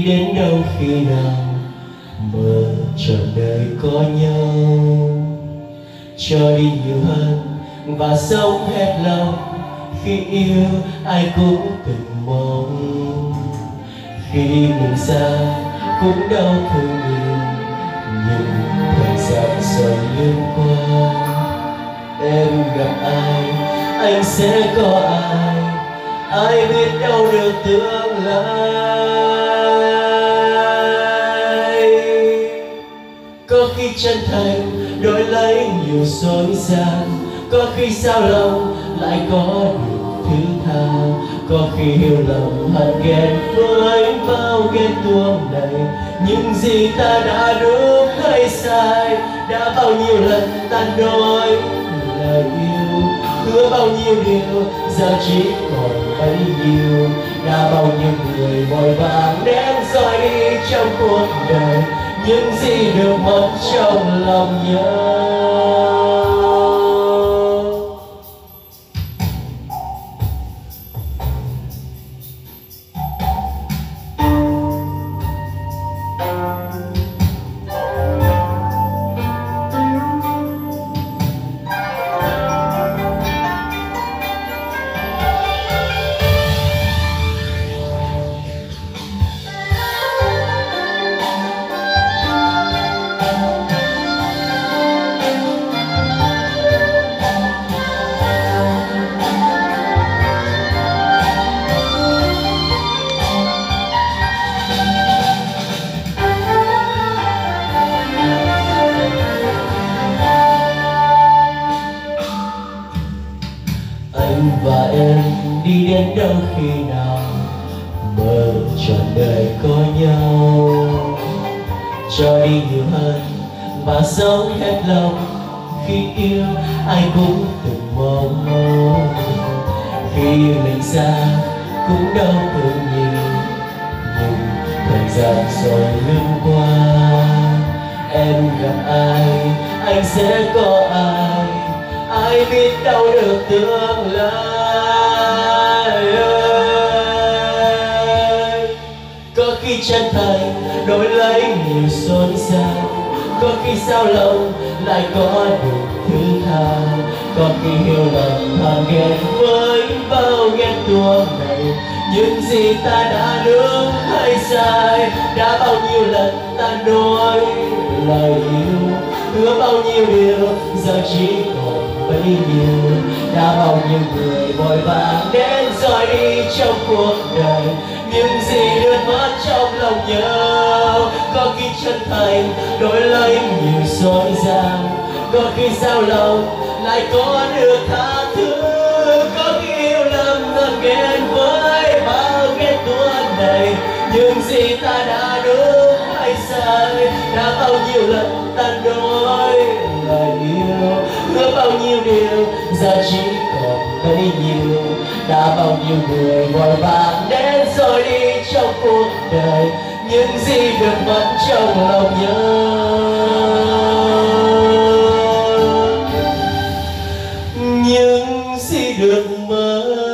đến đâu khi nào mơ trọn đời có nhau, cho đi nhiều hơn và sống hết lòng. Khi yêu ai cũng từng mong, khi mình xa cũng đau thương nhiều, nhưng thời gian rồi lướt qua. Em gặp ai anh sẽ có ai biết đâu được tương lai. Có khi chân thành đổi lấy nhiều dối gian, có khi sao lòng lại có được thứ tha, có khi hiểu lầm hận ghen với bao ghen tuông này. Những gì ta đã đúng hay sai, đã bao nhiêu lần tan đôi lời yêu, hứa bao nhiêu điều giờ chỉ còn bấy nhiêu. Đã bao nhiêu người vội vàng đến rồi đi trong cuộc đời, những gì được mất trong lòng nhau. Anh và em đi đến đâu khi nào mơ trọn đời có nhau, cho đi nhiều hơn và sống hết lòng. Khi yêu ai cũng từng mong, khi mình xa cũng đau thương nhiều, nhưng thời gian rồi lướt qua. Em gặp ai anh sẽ có ai biết đâu được tương lai. Có khi chân thành đổi lấy nhiều xôn xao, có khi sao lòng lại có được thứ tha, có khi hiểu lầm hờn ghen với bao ghen tuông này. Những gì ta đã đúng hay sai, đã bao nhiêu lần ta nói lời yêu, hứa bao nhiêu điều giờ chỉ còn bấy nhiêu. Đã bao nhiêu người vội vàng đến rồi đi trong cuộc đời, những gì được mất trong lòng nhau. Có khi chân thành đổi lấy nhiều dối gian, có khi sao lòng lại có được tha thứ. Có khi yêu lầm hờn ghen với bao ghen tuông này, những gì ta đã đúng hay sai, đã bao nhiêu lần tan đôi lời yêu, hứa bao nhiêu điều giờ chỉ còn bấy nhiêu. Đã bao nhiêu người vội vàng đến rồi đi trong cuộc đời, những gì được mất trong lòng nhau, những gì được mất